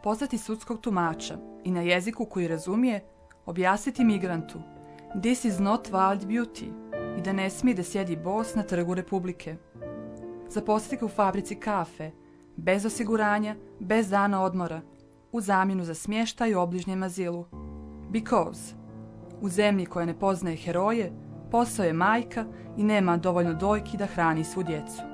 pozvati sudskog tumača i na jeziku koji razumije objasniti migrantu "This is not wild beauty" i da ne smije da sjedi bos na Trgu Republike. Zaposliti ga u fabrici kafe, bez osiguranja, bez dana odmora, u zamjenu za smještaj u obližnjem azilu. Because u zemlji koja ne poznaje heroje, posao je majka i nema dovoljno dojki da hrani svu djecu.